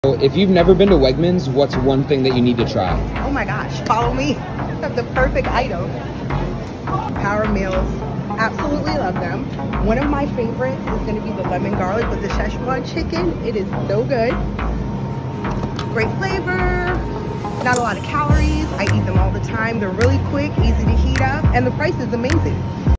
So if you've never been to Wegmans, what's one thing that you need to try? Oh my gosh, follow me. That's the perfect item. Power Meals, absolutely love them. One of my favorites is going to be the lemon garlic with the Szechuan chicken. It is so good. Great flavor, not a lot of calories. I eat them all the time. They're really quick, easy to heat up, and the price is amazing.